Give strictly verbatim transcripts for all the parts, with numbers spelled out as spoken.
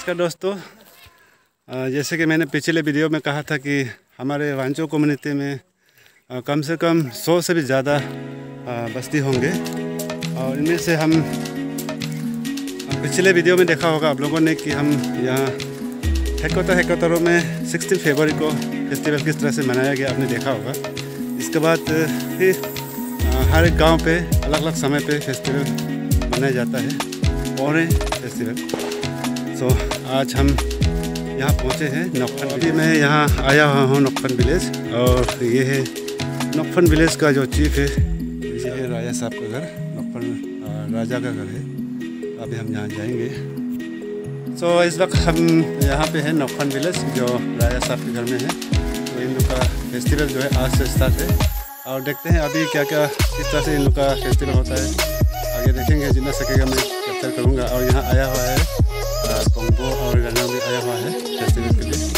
नमस्कार दोस्तों, जैसे कि मैंने पिछले वीडियो में कहा था कि हमारे वांचो कम्युनिटी में कम से कम सौ से भी ज़्यादा बस्ती होंगे और इनमें से हम पिछले वीडियो में देखा होगा आप लोगों ने कि हम यहाँ हेक्कोता हेक्कोतारो में सोलह फरवरी को फेस्टिवल किस तरह से मनाया गया आपने देखा होगा। इसके बाद फिर हर एक गांव पे अलग अलग समय पे फेस्टिवल मनाया जाता है और फेस्टिवल। सो so, आज हम यहाँ पहुँचे हैं नोकफन। अभी मैं यहाँ आया हुआ हूँ नोकफन विलेज और ये है नोकफन विलेज का जो चीफ है, ये है राजा साहब का घर। नोकफन राजा का घर है। अभी हम यहाँ जाएंगे। सो so, इस वक्त हम यहाँ पे हैं नोकफन विलेज जो राजा साहब के घर में है। तो इन लोग का फेस्टिवल जो है आज से स्टार्ट है और देखते हैं अभी क्या क्या किस तरह से इन लोग का फेस्टिवल होता है। आगे देखेंगे, जितना सकेगा मैं कैप्चर करूँगा। और यहाँ आया हुआ है कोंगो और गंगा भी आया हुआ है फेस्टिवल के लिए।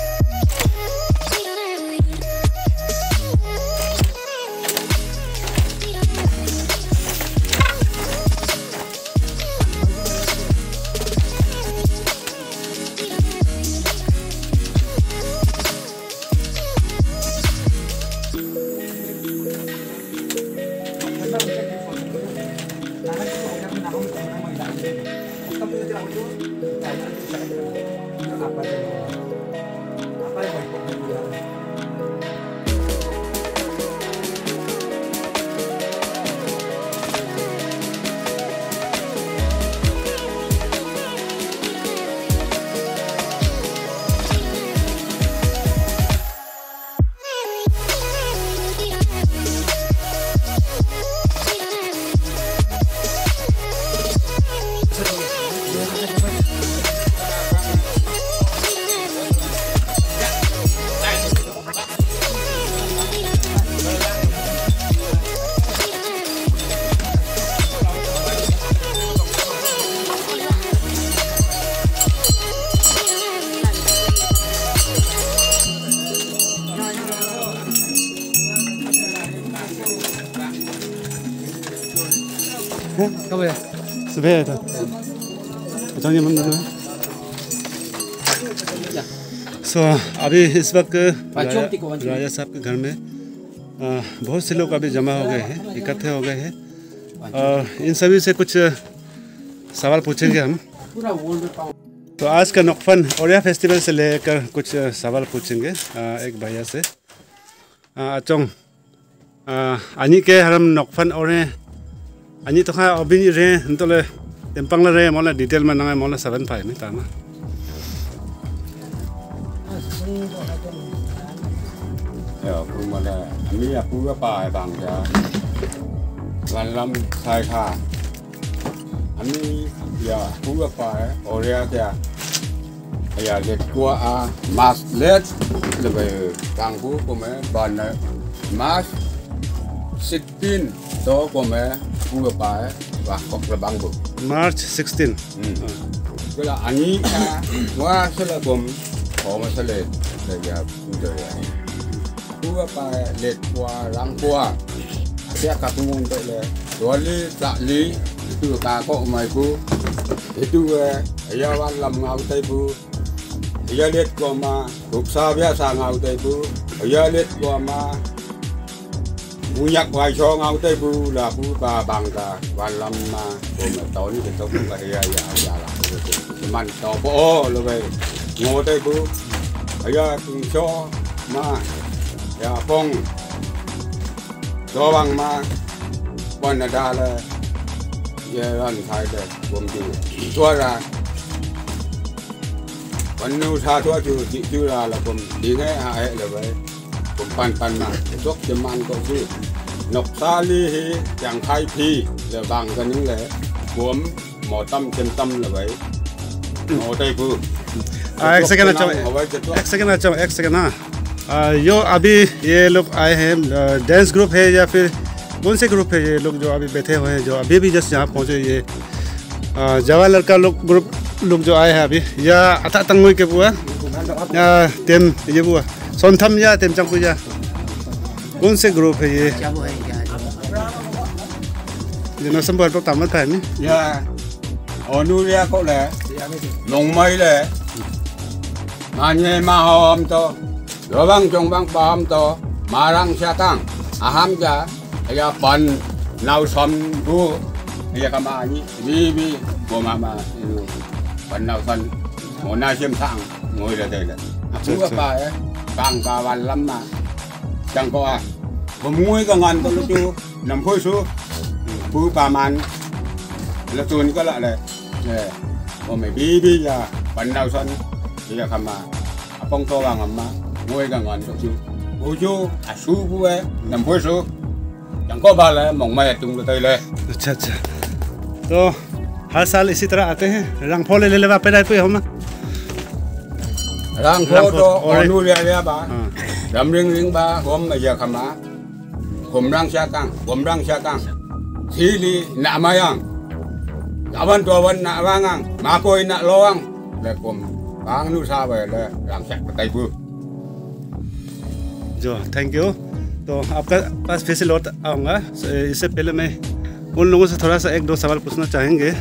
Kau ya? सुबह था बताइए मन में। सो अभी इस वक्त राजा, राजा साहब के घर में आ, बहुत से लोग अभी जमा हो गए हैं, इकट्ठे हो गए हैं और इन सभी से कुछ सवाल पूछेंगे हम। तो आज का नोकफन ओरिया फेस्टिवल से लेकर कुछ सवाल पूछेंगे आ, एक भैया से। अचोंग अनि के हम नोकफन ओरे अनि तो खा अभी रे तोले टेम्पंग रे मोला डिटेल में नंगे मोला सेवन फाइव में ताना ya aku mana ami aku apa bang ya wan lam sai kha ami ya aku apa oria ya ya let kwa a mas let le kang bu ko me ban mas sixteen to ko me ku apa và hoặc là bang bu March sixteen. cái là ani wa sẽ là gồm có mà sẽ lên để ya rồi ku apa let kwa rang kwa dia ka tungun te le doli tak li itu ka ko mai bu itu ya wan lam ngau te bu ya let kwa ma ruksa biasa ngau te bu ya let kwa ma munyak wai cho ngau te bu la bu ba bang ka wan lam ma ko ma to ni te to ku ka ya ya ya la man to bo lo ve ngo te bu ya tung cho ma ya phong do bang ma quan là đa là ya ran khai de gồm ju tua ra quan nu tha tua ju ji ju ra là gồm đi nghe hai là vậy gồm pan pan mà chốc chim man có chứ nọc sa li hi chẳng khai phi là bằng cái những lẽ gồm mỏ tâm chân tâm là vậy mỏ tây bu एक second अच्छा एक second अच्छा एक second हाँ यो अभी ये लोग आए हैं डांस ग्रुप है या फिर कौन से ग्रुप है ये लोग जो अभी बैठे हुए हैं जो अभी भी जस्ट यहाँ पहुँचे? ये जवान लड़का लोग ग्रुप लोग जो आए हैं अभी या अता तंगोई के बुआ या तेम ये बुआ सोनथम या तेम चंगपु या कौन से ग्रुप है ये? ये नौसम बहुत बहुत तामत है नहीं ya onu dia kok le nông mấy đấy mà nhẹ mà hòm to rồi băng trồng băng bom to mà răng xe tăng à ham cha ya pan nào xăm bu ya kama ni bi bi bo mà mà pan nào xăm một na xiêm thang ngồi là đây là chú các bà ấy càng cả vạn lắm mà chẳng có àผมมุ้ยก็งานก็รู้ดูน้ำพุสูผู้ประมาณแล้วตัวนี้ก็ละเลยเนี่ยผมไม่บีบีจะปันดาวซันที่จะทำมาป้องตัววางมามุ้ยก็งานก็ชูผู้ชูอาชูผู้เอ๋น้ำพุสูchẳng có ba là mỏng mày tung được tayเลย अच्छा अच्छा तो हर साल इसी तरह आते हैं रंग फोले ले ले वापे रात पे हम rang phố to ở nuôi lên ba làm riêng riêng ba hôm bây giờ khăm á hôm rang xa căng hôm rang xa căng thì đi nạ mai ăn awan to awan nạ vang ăn mà coi nạ lo ăn là cùng bán nuôi xa về là làm sạch tay bự जो thank you तो आपका पास फिर से लौट आऊँगा इससे पहले मैं उन लोगों से थोड़ा सा एक दो सवाल पूछना चाहेंगे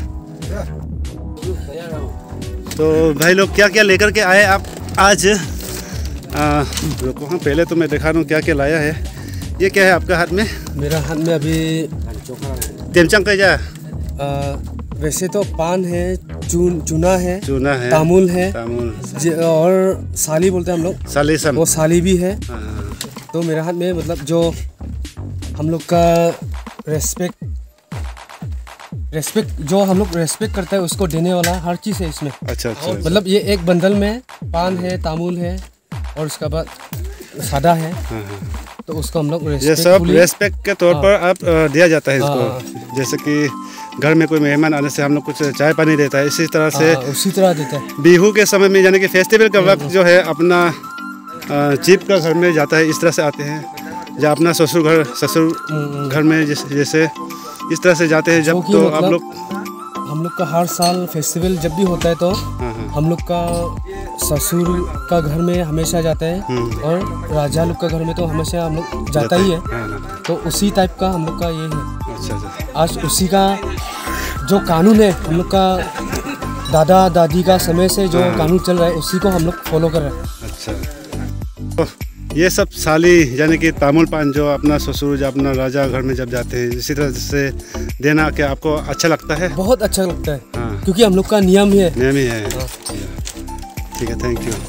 तो भाई लोग क्या क्या लेकर के आए आप आज रुको हाँ पहले तो मैं दिखा दूँ क्या क्या लाया है ये क्या है आपका हाथ में मेरा हाथ में अभी तेमचंग का जा वैसे तो पान है चून चूना है चूना है तामुल है तामुल और साली बोलते हैं हम लोग सालीसम वो साली भी है हाँ। तो मेरा हाथ में मतलब जो हम लोग का रेस्पेक्ट रेस्पेक्ट जो हम लोग रेस्पेक्ट करते हैं उसको देने वाला हर चीज़ है इसमें। अच्छा अच्छा मतलब ये एक बंडल में पान है तामुल है और उसके बाद सादा है हाँ, हाँ। तो उसको हम लोग ये सब रेस्पेक्ट के तौर पर आप दिया जाता है इसको जैसे कि घर में कोई मेहमान आने से हम लोग कुछ चाय पानी देता है इसी तरह से उसी तरह देता है बिहू के समय में यानी कि फेस्टिवल का वक्त जो है अपना चीफ का घर में जाता है इस तरह से आते हैं या अपना ससुर घर ससुर घर में जैसे जैसे इस तरह से जाते हैं जब तो आप लोग हम लोग का हर साल फेस्टिवल जब भी होता है तो हम लोग का ससुर का घर में हमेशा जाता है और राजा लोग का घर में तो हमेशा हम लोग जाता ही है तो उसी टाइप का हम लोग का ये है। अच्छा अच्छा आज उसी का जो कानून है हम लोग का दादा दादी का समय से जो कानून चल रहा है उसी को हम लोग फॉलो कर रहे हैं। अच्छा तो ये सब साली यानी कि तामुल पान जो अपना ससुर जब अपना राजा घर में जब जाते हैं इसी तरह से देना क्या आपको अच्छा लगता है? बहुत अच्छा लगता है हाँ। क्योंकि हम लोग का नियम ही है नियम ही है हाँ। ठीक है थैंक यू।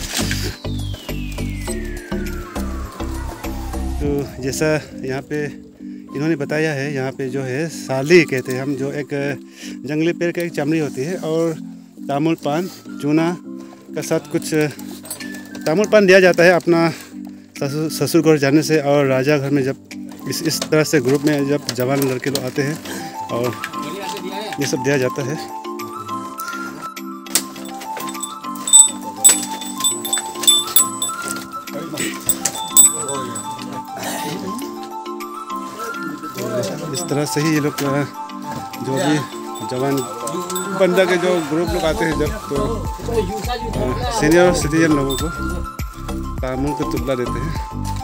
तो जैसा यहाँ पे इन्होंने बताया है यहाँ पे जो है साली कहते हैं हम जो एक जंगली पेड़ का एक चमड़ी होती है और तामुल पान चूना का साथ कुछ तामुल पान दिया जाता है अपना ससुर ससुर घर जाने से और राजा घर में जब इस इस तरह से ग्रुप में जब जवान लड़के लोग आते हैं और ये सब दिया जाता है। इस तरह से ही ये लोग जो भी जवान बंदा के जो ग्रुप लोग आते हैं जब तो सीनियर सिटीजन लोगों को तामुल का टुकड़ा देते हैं।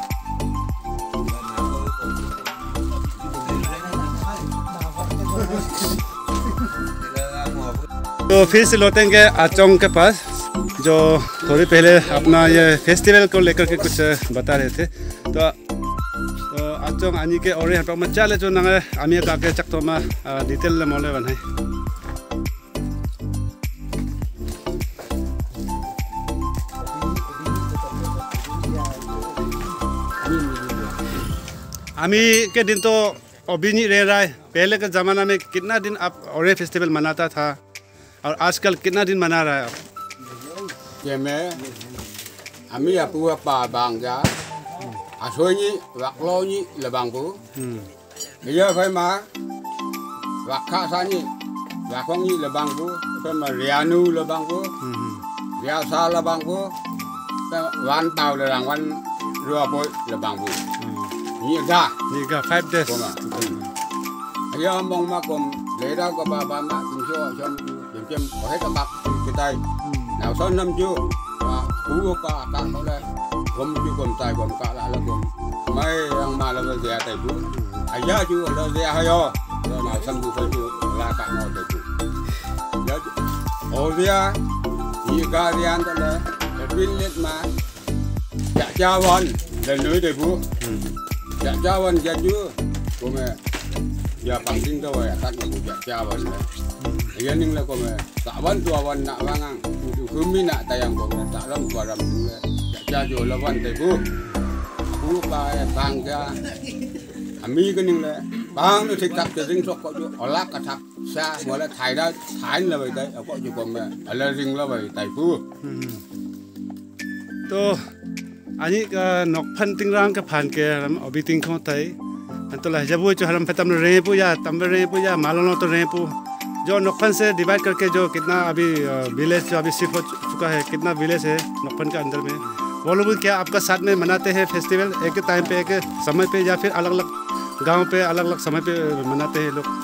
तो फिर से लौटेंगे आचोंग के पास जो थोड़ी पहले अपना ये फेस्टिवल को लेकर के कुछ बता रहे थे। तो तो आचोंग आनी के और यहाँ पर मचा ले जो नंगे आमी का के चक तो मा डिटेल ले मोले बन है। आमी के दिन तो अभी नहीं रह रहा है। पहले के ज़माना में कितना दिन आप और फेस्टिवल मनाता था और आजकल कितना दिन मना रहा है आप? ये में आमी आपू पा बांग जा आसोई नी वाकलो नी लेबांगू ये भाई माँ वाका सानी वाकोंग नी लेबांगू फिर माँ रियानु लेबांगू रियासा लेबांगू फिर वन ताव लेबांग वन रुआपोई लेबांगूนี่ก็นี่ก็ five days ผมอ่ะยามมองมาผมเลยเราก็บ้าบ้ามาถึงชั่วชั่วอย่างเช่นขอให้กระบักที่ใต้หนาวซ้อนน้ำจิ้วผู้ก็อาการเขาเลยผมจิ้วผมตายผมกะละแล้วผมไม่ยังมาแล้วเสียแต่ผู้อายาจิ้วแล้วเสียให้ยอแล้วหนาวซ้ำจิ้วไปจิ้วลากะนอนแต่ผู้แล้ว Oria, ये गाड़ियाँ तो ले, लेकिन लेट में, क्या जावन, ले नई देबू, क्या जावन क्या जू, को मैं, या पंक्तिं तो वह ताक में क्या जावन ले, ये निंग ले को मैं, तावन तो awan nak wangang, tu kumi nak tayang ko मैं, तारम बारम ले, क्या जो lawan देबू, aku काय bangga, kami cái niंग ले, bang nó thích tập cho riêng số có chú, olak cả tập, xa, mà là thay ra, thay là vậy đấy, có chú còn mà, là riêng là vậy, tại phu. तो आनी का नौकफन तिंगरांग का फान के हम अभी तिंग को ताई तो लहजा वो जो हम पतम रहे पूजा तम रहे पूजा मालूम तो रहे पू जो नौकफन से डिवाइड करके जो कितना अभी विलेज जो अभी शिफ्ट हो चुका है कितना विलेज है नौकफन के अंदर में वो लोग क्या आपका साथ में मनाते हैं फेस्टिवल एक टाइम पे एक समय पे या फिर अलग अलग गांव पे अलग अलग समय पे मनाते हैं लोग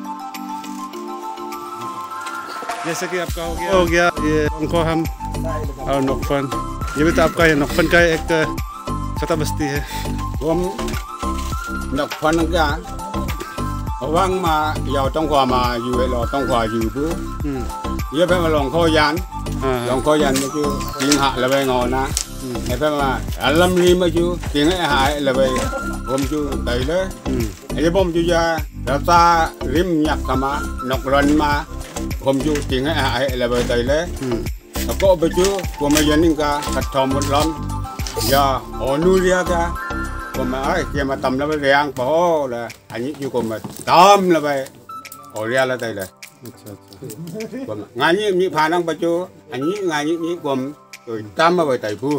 जैसे कि आपका हो गया हो गया ये उनको हम और नौकफन ये भी तो आपका ये नौकफन का एक छोटा बस्ती है हम नौकफन क्या वांग मा याव तोंग ख्वा मा यू है लो तोंग ख्वा यू बू ये पे मा लोंग खो यान लोंग खो यान में जो तीन hạ là về ngồi na này पे मा अलम री में जो तीन hạ là về bom जो đầy đấy cái bom जो ya rata rim nhạc kama nọc rần ma bom जो तीन hạ là về đầy đấy có bây giờ của mấy gia đình cả thật thò một lần giờ ở nuôi ra cả của mà ấy kia mà tầm nó mới rèn bỏ là anh ấy của mà tầm là vậy ở ra là đây này của mà ngay như như phản năng bây giờ anh ấy ngay như như của rồi tầm mà vậy tại phu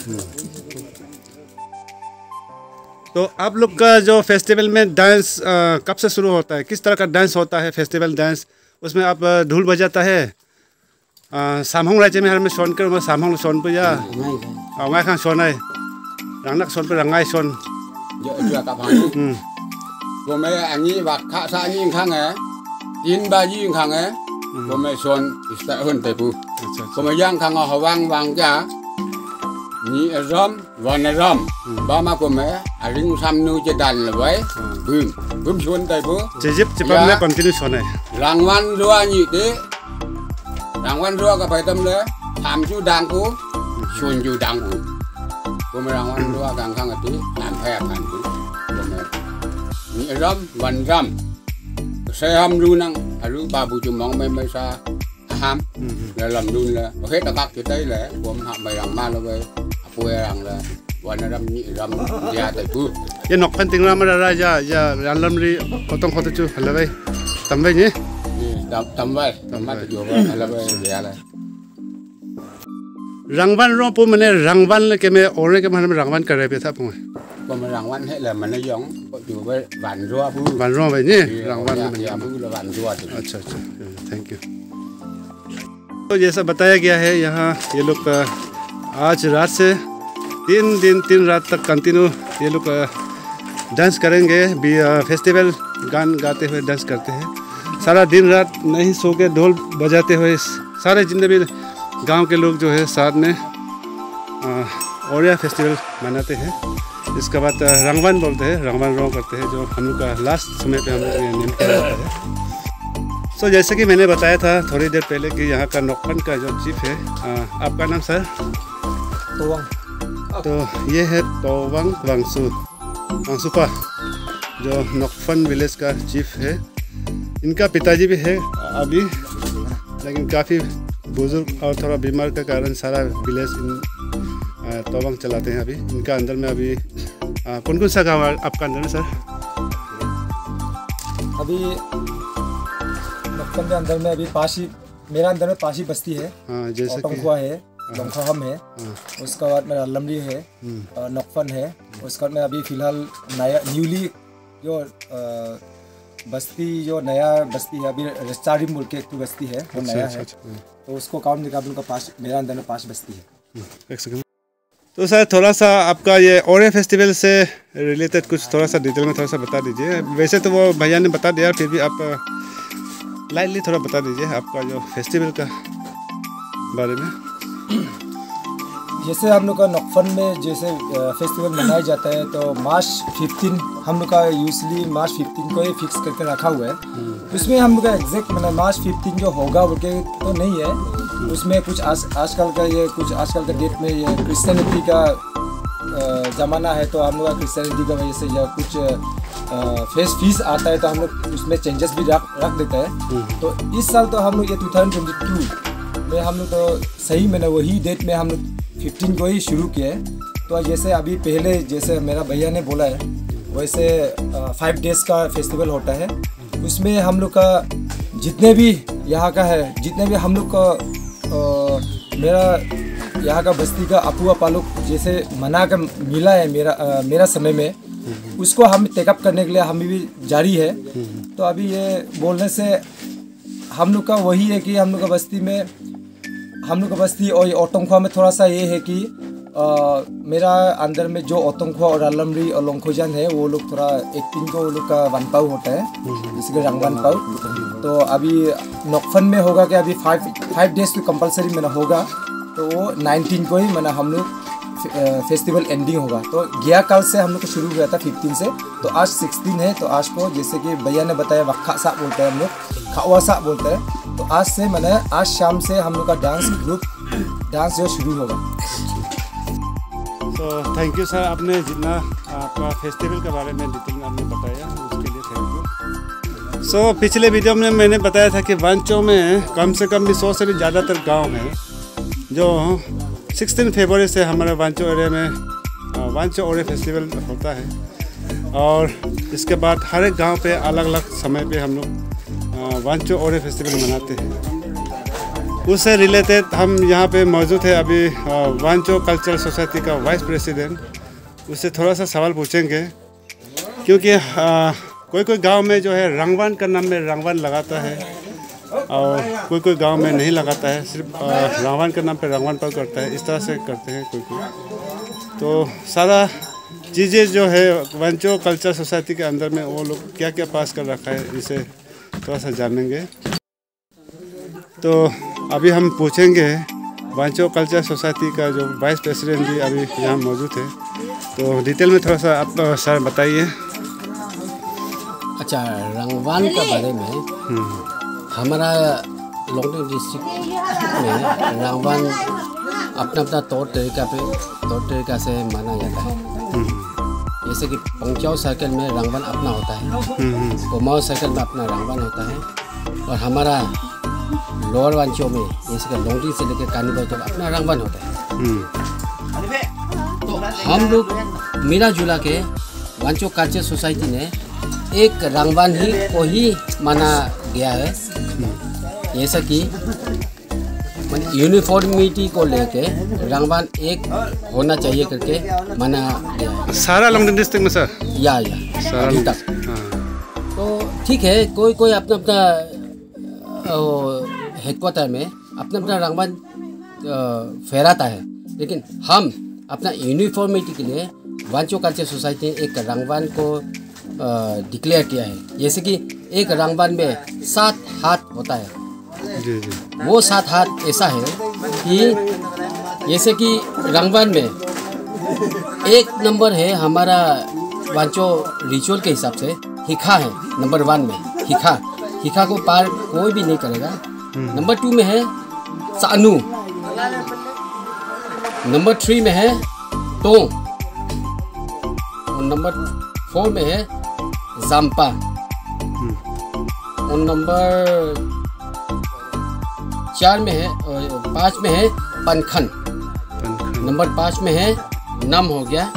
तो आप लोग का जो festival में dance कब से शुरू होता है किस तरह का डांस होता है फेस्टिवल डांस उसमें आप ढोल बजाता है सामहों राज्य में हमें सोन कर सामहों सोन पे या ngay khang सोन है रंगनक सोन पे रंगाई सोन giờ chưa cả phản của mấy anh ấy vặt khá xa như khang ấy tin ba như khang ấy của mấy soन sẽ hơn tại phu của mấy giang khang họ vang vang cha nhị râm và nè râm ba má của mấy à riêng sam nu chơi đàn là vậy bùm bùm soन tại phu chỉ giúp chỉ bằng lấy continue soन này rang văn rua nhị thế rang văn rua cái phải tâm đấy tham chú đàng cú soन chú đàng cú của mấy rang văn rua càng khang tí làm phép hẳn tí của mấy nhị râm văn râm xe ham ru năng à ru ba bu chum mong mấy mấy sa ham là làm luôn là hết là các cái đấy là của họ mày rang ma là vậy quê rang làวันนั้นนี่รำยาแต่พูยันนกพันติงรำอะไรยายารันลำรีเขาต้องเขาจะจูอะไรไปทำไปนี่นี่ทำทำไปทำมาจะอยู่ไปอะไรไปเดี๋ยวอะไรรางวัลรอบปุ๊บมันเนี่ยรางวัลเลยแกไม่โอนเลยแกมันรางวัลกันอะไรไปทับผมก็มันรางวัลให้เลยมันนายองก็อยู่ไปวันรัวพูวันรัวไปนี่รางวัลมันยาพูละวันรัวจริง अच्छा अच्छा thank you तो जैसा बताया गया है यहाँ ये लोग आज रात से तीन दिन तीन रात तक कंटिन्यू ये लोग डांस करेंगे भी फेस्टिवल गान गाते हुए डांस करते हैं सारा दिन रात नहीं सो के ढोल बजाते हुए सारे जितने भी गांव के लोग जो है साथ में ओरिया फेस्टिवल मनाते हैं इसके बाद रंगवन बोलते हैं रंगवन रो करते हैं जो हम लोग का लास्ट समय पे हम लोग ये नेम किया जाता है सो so, जैसे कि मैंने बताया था थोड़ी देर पहले कि यहाँ का नौकफन का जो चीफ है आ, आपका नाम सर तोवांग तो ये है तोवांग वांगसू वांगसुपा जो नौकफन विलेज का चीफ है इनका पिताजी भी है अभी लेकिन काफ़ी बुजुर्ग और थोड़ा बीमार के कारण सारा विलेज इन तोवांग चलाते हैं अभी इनका अंदर में अभी कौन कौन सा गाँव आपका अंदर में सर अभी नौकफन के अंदर में अभी पाशी मेरा अंदर में पाशी बस्ती है हाँ जैसे कि है लंखाहम है उसके बाद मेरा लमरी है नौकफन है उसके बाद में अभी फ़िलहाल नया न्यूली जो बस्ती जो नया बस्ती है अभी रेस्टारिम बोल के एक तो बस्ती है वो नया है तो उसको काउंट निकाल का पास मेरा अंदर में पाँच बस्ती है एक सेकंड तो सर थोड़ा सा आपका ये ओरिया फेस्टिवल से रिलेटेड कुछ थोड़ा सा डिटेल में थोड़ा सा बता दीजिए वैसे तो वो भैया ने बता दिया फिर भी आप लाइटली थोड़ा बता दीजिए आपका जो फेस्टिवल का बारे में जैसे हम लोग का नोकफन में जैसे फेस्टिवल मनाया जाता है तो मार्च फिफ्टीन हम लोग का यूजली मार्च फिफ्टीन को ही फिक्स करके रखा हुआ है। उसमें हम लोग का एग्जैक्ट मतलब मार्च फिफ्टीन जो होगा वो के तो नहीं है। उसमें कुछ आज आजकल का ये कुछ आजकल का डेट में ये क्रिश्चियनिटी का ज़माना है तो हम लोग का क्रिश्चियनिटी का वजह से या कुछ फेस फीस आता है तो हम लोग उसमें चेंजेस भी रख रख देते हैं। तो इस साल तो हम लोग ये टू थाउजेंड ट्वेंटी टू में हम लोग तो सही मैंने वही डेट में हम लोग फिफ्टीन को ही शुरू किया है। तो जैसे अभी पहले जैसे मेरा भैया ने बोला है वैसे फाइव डेज़ का फेस्टिवल होता है। उसमें हम लोग का जितने भी यहाँ का है जितने भी हम लोग का आ, मेरा यहाँ का बस्ती का अपुआ पालुक जैसे मना कर मिला है मेरा आ, मेरा समय में उसको हम टेकअप करने के लिए हम भी जारी है। तो अभी ये बोलने से हम लोग का वही है कि हम लोग का बस्ती में हम लोग का बस्ती और ओटोंगखवा में थोड़ा सा ये है कि आ, मेरा अंदर में जो ओटोंगखवा और रालमरी और लोंगखोजान है वो लोग थोड़ा एक्टिंग को वो लोग का वन पाउ होता है इसके रंग वन पाउ। तो अभी नोकफन में होगा कि अभी फाइव फाइव डेज तो कंपलसरी मैंने होगा तो वो नाइनटीन को ही मैंने हम लोग फेस्टिवल एंडिंग होगा। तो गया कल से हम लोग को शुरू हुआ था फिफ्टीन से तो आज सिक्सटीन है। तो आज को जैसे कि भैया ने बताया वक्खा सा बोलते हैं हम लोग खावा सा बोलते हैं। तो आज से मैंने आज शाम से हम लोग का डांस ग्रुप डांस जो शुरू होगा। तो थैंक यू सर, आपने जितना आपका फेस्टिवल के बारे में डिटेल में आपने बताया उसके लिए थैंक यू। सो so, पिछले वीडियो में मैंने बताया था कि वांचो में कम से कम भी सौ से भी ज़्यादातर गांव हैं जो सिक्सटीन फरवरी से हमारे वांचो एरिया में वांचो ओरे फेस्टिवल होता है। और इसके बाद हर एक गांव पे अलग अलग समय पे हम लोग वांचो ओरे फेस्टिवल मनाते हैं। उससे रिलेटेड हम यहाँ पे मौजूद है अभी वांचो कल्चरल सोसाइटी का वाइस प्रेसिडेंट। उससे थोड़ा सा सवाल पूछेंगे क्योंकि आ, कोई कोई गांव में जो है रंगवान का नाम में रंगवान लगाता है और कोई कोई गांव में नहीं लगाता है, सिर्फ रंगवान के नाम पे रंगवान पर करता है। इस तरह से करते हैं कोई कोई। तो सारा चीज़ें जो है वांचो कल्चर सोसाइटी के अंदर में वो लोग क्या क्या पास कर रखा है इसे थोड़ा सा जानेंगे। तो अभी हम पूछेंगे वांचो कल्चर सोसाइटी का जो वाइस प्रेसिडेंट जी अभी यहाँ मौजूद है। तो डिटेल में थोड़ा सा आप सर बताइए। अच्छा, रंगवान का बारे में हमारा लोंगडिंग डिस्ट्रिक्ट में रंगवान अपना अपना तौर तरीका पे तौर तरीका से माना जाता है। जैसे कि पंचाओ सर्कल में रंगवान अपना होता है, कोमाओ सर्कल में अपना रंगवान होता है और हमारा लोअर वांचो में जैसे कि लोंगडिंग से लेकर कानीबाई तक अपना रंगवान होता है। तो हम लोग मिला जुला के वांचो कल्चर सोसाइटी ने एक रंगवान ही को ही माना गया है। जैसा कि यूनिफॉर्मिटी को लेके रंगवान एक होना चाहिए करके माना गया है सारा लोंगडिंग डिस्ट्रिक्ट में सर। या या अभी तक तो ठीक है, कोई कोई अपना अपना हेडक्वार्टर में अपना अपना रंगवान फहराता है, लेकिन हम अपना यूनिफॉर्मिटी के लिए वांचो कल्चर सोसाइटी ने एक रंगवान को डिक्लेयर किया है। जैसे कि एक रंगवान में सात हाथ होता है। जी जी। वो सात हाथ ऐसा है कि जैसे कि रंगवान में एक नंबर है हमारा वांचो रिचुअल के हिसाब से हिखा है नंबर वन में। हिखा हिखा को पार कोई भी नहीं करेगा। नंबर टू में है सानू, नंबर थ्री में है टो और नंबर फोर में है जाम्पा और नंबर चार में है पाँच में है पनखन, नंबर पाँच में है नम हो गया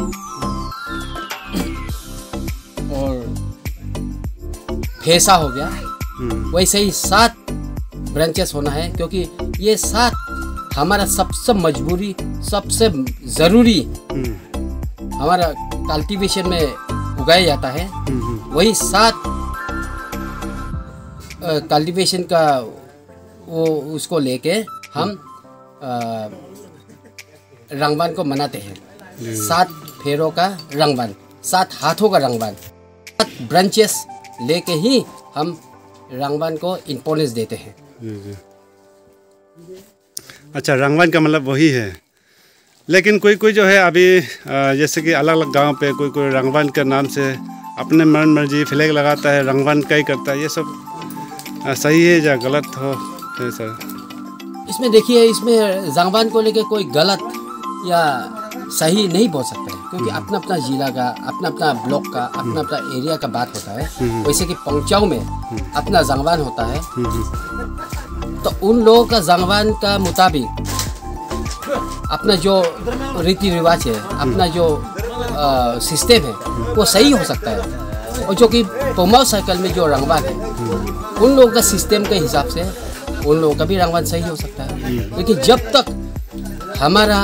और फेसा हो गया। वैसे ही सात ब्रांचेस होना है क्योंकि ये सात हमारा सबसे मजबूरी सबसे ज़रूरी हमारा कल्टीवेशन में उगाया जाता है। वही सात कल्टीवेशन का वो उसको लेके हम रंगवान को मनाते हैं। सात फेरों का रंगवान, सात हाथों का रंगवान, सात ब्रांचेस लेके ही हम रंगवान को इम्पोर्टेंस देते हैं। अच्छा, रंगवान का मतलब वही है लेकिन कोई कोई जो है अभी जैसे कि अलग अलग गांव पे कोई कोई रंगवान के नाम से अपने मन मर्जी फ्लैग लगाता है, रंगवान का ही करता है। ये सब सही है या गलत हो है सर? इसमें देखिए, इसमें रंगवान को लेके कोई गलत या सही नहीं बोल सकते हैं, क्योंकि अपना अपना जिला का, अपना अपना ब्लॉक का, अपना अपना एरिया का बात होता है। वैसे कि पंचाव में अपना रंगवान होता है, तो उन लोगों का रंगवान का मुताबिक अपना जो रीति रिवाज है, अपना जो सिस्टम है, वो सही हो सकता है। और जो कि पोमाओ सर्कल में जो रंगवान है, उन लोगों का सिस्टम के हिसाब से उन लोगों का भी रंगवान सही हो सकता है। लेकिन जब तक हमारा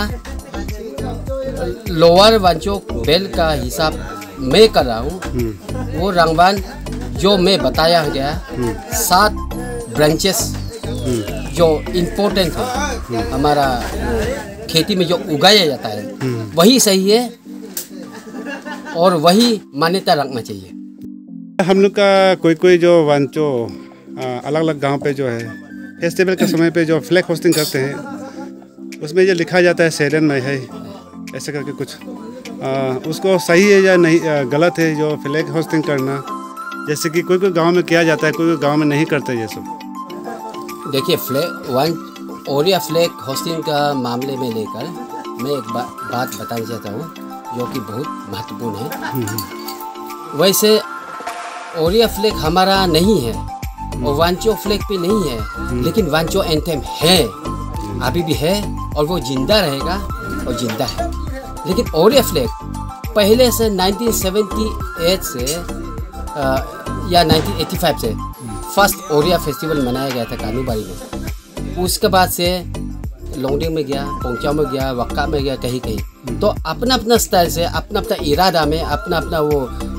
लोअर वांचो बेल का हिसाब मैं कर रहा हूँ, वो रंगवान जो मैं बताया गया सात ब्रांचेस जो इम्पोर्टेंट है हमारा खेती में जो उगाया जाता है, वही सही है और वही मान्यता रखना चाहिए। हम लोग का कोई कोई जो वांचो अलग अलग गांव पे जो है फेस्टिवल के समय पे जो फ्लैग होस्टिंग करते हैं, उसमें ये लिखा जाता है सेडन में है ऐसे करके कुछ, आ, उसको सही है या नहीं, आ, गलत है जो फ्लैग होस्टिंग करना? जैसे कि कोई कोई गांव में किया जाता है, कोई कोई गांव में नहीं करते ये सब। देखिए, flag one Oriah flag hoisting का मामले में लेकर मैं एक बा, बात बताना चाहता हूँ जो कि बहुत महत्वपूर्ण है। वैसे ओरिया फ्लैग हमारा नहीं है और वांचो फ्लैग भी नहीं है, लेकिन वांचो एंथम है, अभी भी है और वो जिंदा रहेगा और जिंदा है। लेकिन ओरिया फ्लैग पहले से नाइनटीन सेवेंटी एट से आ, या नाइनटीन एटी फाइव से फर्स्ट ओरिया फेस्टिवल मनाया गया था कानूबारी में। उसके बाद से लोंगडिंग में गया, पोंगचाओ में गया, वक्का में गया, कहीं कहीं। तो अपना अपना स्टाइल से, अपना अपना इरादा में, अपना अपना वो,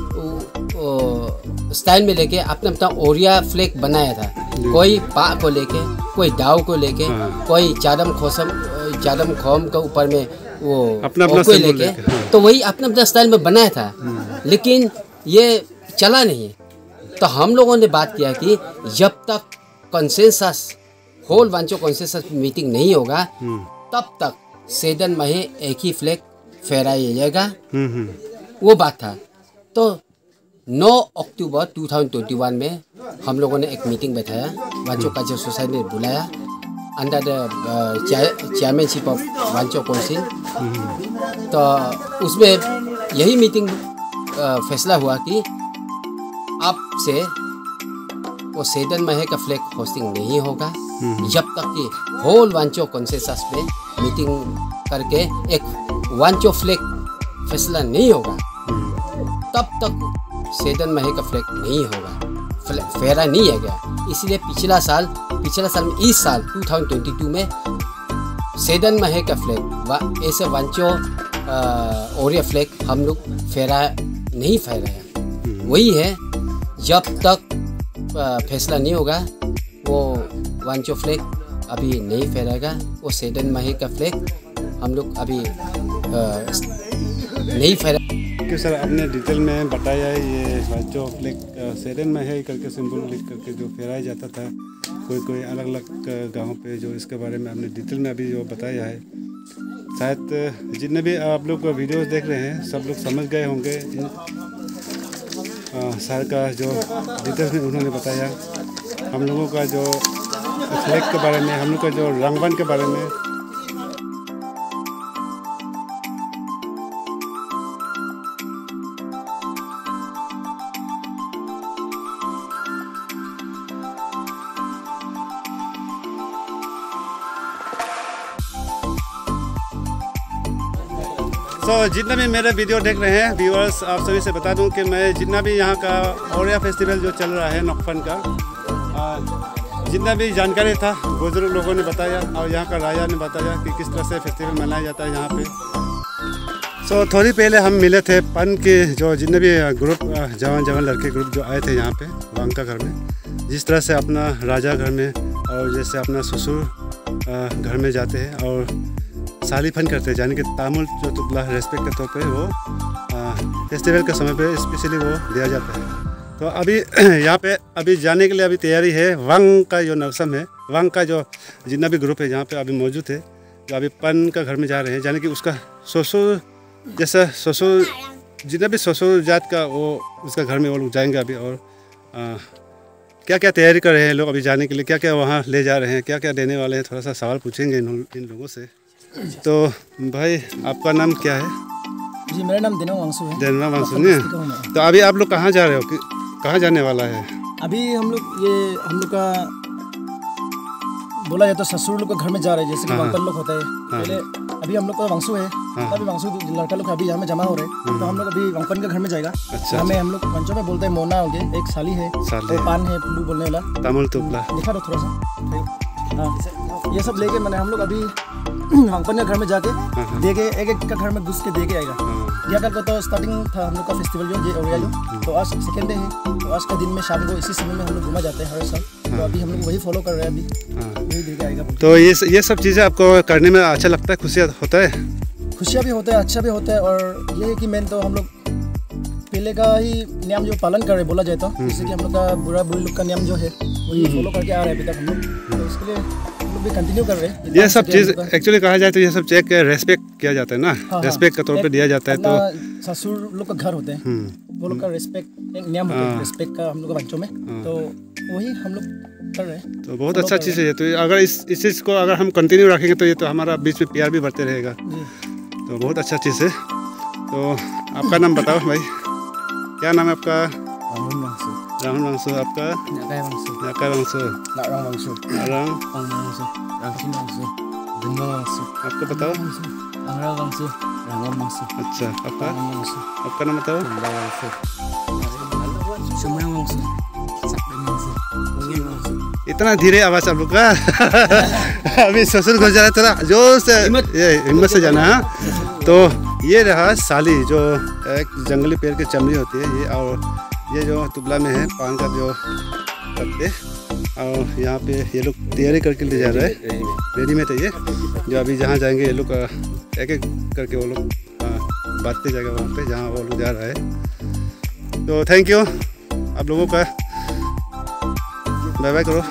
वो स्टाइल में लेके अपना अपना ओरिया फ्लैग बनाया था। कोई पा को लेके, कोई दाव को लेके, कोई चादम खोसम चादम खोम के ऊपर में वो अपना अपना कोई लेके, तो वही अपना अपना स्टाइल में बनाया था। लेकिन ये चला नहीं, तो हम लोगों ने बात किया कि जब तक consensus whole Wancho consensus meeting नहीं होगा, तब तक सेदन में एक ही फ्लैग फहराया जाएगा। वो बात था। तो नौ अक्टूबर दो हज़ार इक्कीस में हम लोगों ने एक मीटिंग बैठाया, वांचो कल्चर सोसाइटी ने बुलाया under the chairmanship of Wancho council. तो उसमें यही मीटिंग फैसला हुआ कि अब से वो सेदन महे का फ्लैग होस्टिंग नहीं होगा जब तक कि होल वांचो कंसेंसस में मीटिंग करके एक वांचो फ्लैग फैसला नहीं होगा, तब तक सेदन महे का फ्लैग नहीं होगा, फेरा नहीं है गया। इसलिए पिछला साल पिछला साल में इस साल दो हज़ार बाईस में सेदन महे का फ्लैग ऐसे वांचो ओरिया फ्लैग हम लोग फेरा नहीं फहराया। वही है, जब तक फैसला नहीं होगा वो वांचो फ्लैग अभी नहीं फहराएगा। वो सेदन महे का फ्लैग हम लोग अभी नहीं फहरा। क्यों सर, आपने डिटेल में बताया ये वांचो फ्लैग सेदन महे करके सिंबल लिख करके जो फहराया जाता था कोई कोई अलग अलग गाँव पे, जो इसके बारे में आपने डिटेल में अभी जो बताया है, शायद जितने भी आप लोग वीडियोस देख रहे हैं सब लोग समझ गए होंगे। सर का जो डिटेल्स में उन्होंने बताया हम लोगों का जो फ्लैग के बारे में, हम लोग का जो रंगवान के बारे में। तो so, जितना भी मेरे वीडियो देख रहे हैं व्यूअर्स, आप सभी से बता दूं कि मैं जितना भी यहाँ का ओरिया फेस्टिवल जो चल रहा है नोकफन का, आ, जितना भी जानकारी था बुजुर्ग लोगों ने बताया और यहाँ का राजा ने बताया कि किस तरह से फेस्टिवल मनाया जाता है यहाँ पे। सो so, थोड़ी पहले हम मिले थे पन के जो जितने भी ग्रुप जवान जवान लड़के ग्रुप जो आए थे यहाँ पे वांका घर में, जिस तरह से अपना राजा घर में और जैसे अपना ससुर घर में जाते हैं और सालीफन करते हैं, यानी कि तामुल जो तुबला रेस्पेक्ट के तौर पे वो आ, फेस्टिवल के समय पे स्पेशली वो दिया जाता है। तो अभी यहाँ पे अभी जाने के लिए अभी तैयारी है। वांग का जो नरसम है, वांग का जो जितना भी ग्रुप है यहाँ पे अभी मौजूद है, जो अभी पन का घर में जा रहे हैं, यानी कि उसका ससुर जैसा ससुर जितना भी ससुर जात का वो उसका घर में वो लोग जाएंगे अभी। और आ, क्या क्या तैयारी कर रहे हैं लोग अभी जाने के लिए, क्या क्या वहाँ ले जा रहे हैं, क्या क्या देने वाले हैं, थोड़ा सा सवाल पूछेंगे इन, इन लोगों से। तो भाई आपका नाम क्या है? जी मेरा नाम दिनों वांगसु है। दिनों वांगसु ने। तो अभी आप लोग कहाँ जा रहे हो, कहाँ जाने वाला है? अभी हम लोग ये हम लोग का बोला जाए तो ससुर लोग के घर में जा रहे हैं, जैसे कि अंकल लोग होते हैं। पहले अभी हम लोग का वांगसु है, अभी वांगसु लड़का लोग अभी यहाँ में जमा हो रहे हैं, तो हम लोग अभी अंकल के घर में जाएगा। अच्छा, हमें हम लोग पंचों में बोलते हैं मोना हो गए, एक साली है, साली तो पान है, पुल्लू बोलने वाला, तमिल तुपला दिखा दो थोड़ा सा। हाँ, ये सब लेके मैंने हम लोग अभी अंकल के घर में जाके दे के एक एक का घर में घुस के दे के आएगा। यह कल को तो स्टार्टिंग था हम लोग का फेस्टिवल जो ये हो गया जो, तो आज सेकेंड डे है, तो आज का दिन में शाम को इसी समय में हम लोग घूमा जाते हैं हर साल। तो अभी हम लोग वही फॉलो कर रहे हैं, अभी वही दे के आएगा। तो ये ये सब चीज़ें आपको करने में अच्छा लगता है, खुशियाँ होता है? खुशियाँ भी होता है, अच्छा भी होता है। और ये है कि मेन तो हम लोग पहले का ही नियम जो पालन कर रहे बोला जाए तो, जैसे कि हम लोग का बुरा बुरी लोग का नियम जो है वही फॉलो करके आ रहे हैं अभी तक हम लोग, तो इसके लिए हम लोग भी कंटिन्यू कर रहे हैं। ये सब चीज़ एक्चुअली कहा जाए तो ये सब चेक रेस्पेक्ट किया जाता है ना, रेस्पेक्ट के तौर पे दिया जाता है। तो ससुर लोग का घर होते हैं, वो लोग का रेस्पेक्ट एक नियम होता है रेस्पेक्ट का हम लोग के बच्चों में, तो वही हम लोग कर रहे हैं। तो बहुत अच्छा चीज़ है। तो अगर इस इस चीज़ को अगर हम कंटिन्यू रखेंगे तो ये तो हमारा बीच में प्यार भी बढ़ते रहेगा, तो बहुत अच्छा चीज़ है। तो आपका नाम बताओ भाई, क्या नाम है आपका? राहुल वांगसु। राहुल वांगसु। आपका? नाकाय वांगसु। नाकाय वांगसु। नारांग वांगसु। नारांग वांगसु। रांगसिन वांगसु। दिनवा वांगसु। आपका बताओ? अंगरा वांगसु। रांगम वांगसु। अच्छा, आपका? वांगसु। आपका नाम बताओ? चंदा वांगसु। सुमरा वांगसु। सकदे वांगसु। इतना धीरे आवाज़ आप लोग का अभी ससुर घर जा रहा है, थोड़ा जोर से ये हिम्मत से जाना है। तो ये रहा साली, जो एक जंगली पेड़ की चमड़ी होती है ये, और ये जो तुबला में है पान का जो पत्ते, और यहाँ पे ये लोग तैयारी करके ले जा रहे हैं, रेडीमेड है ये, जो अभी जहाँ जाएंगे ये लोग एक एक करके वो लोग बांटते जाएगा वहाँ पे जहाँ वो लोग जा रहा है। तो थैंक यू आप लोगों का, बाय बाय करो,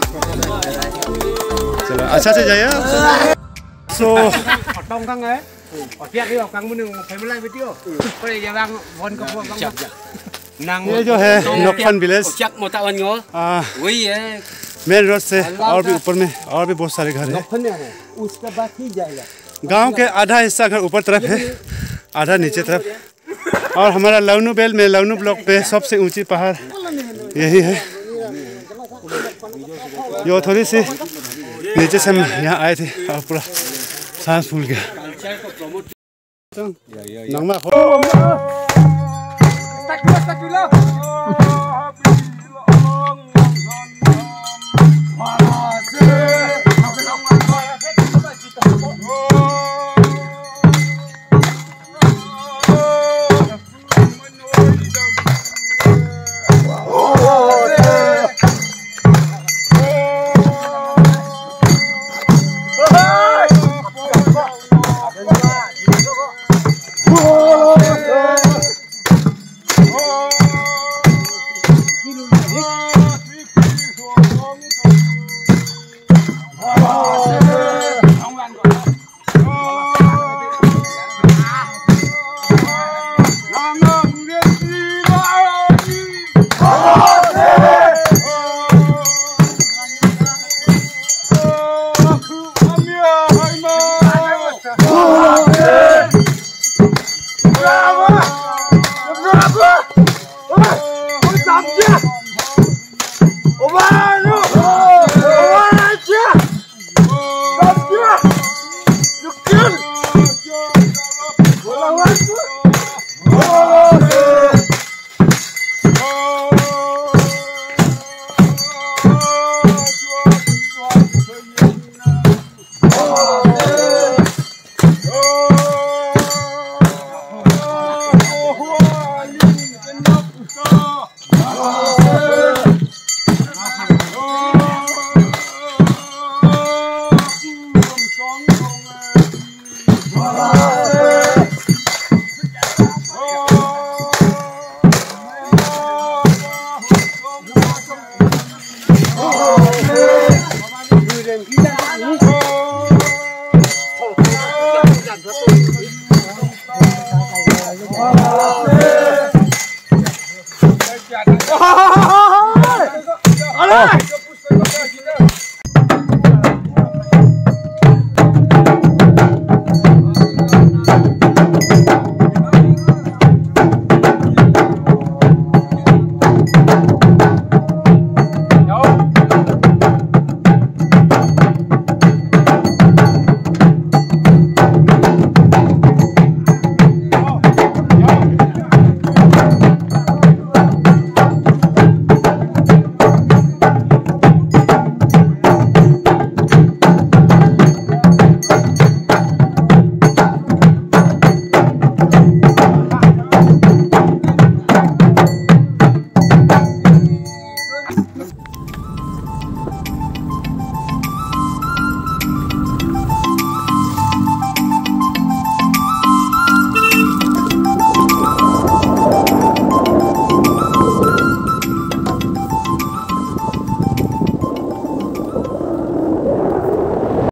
चलो अच्छा से जाइए। सो ये जो है नोकफन विलेज, मेन रोड से और भी ऊपर में और भी बहुत सारे घर हैं। गांव के आधा हिस्सा घर ऊपर तरफ है, आधा नीचे तरफ। और हमारा लवनू बेल में लवनू ब्लॉक पे सबसे ऊंची पहाड़ यही है, जो थोड़ी सी नीचे से हम यहाँ आए थे और पूरा सांस फूल गया। Bravo!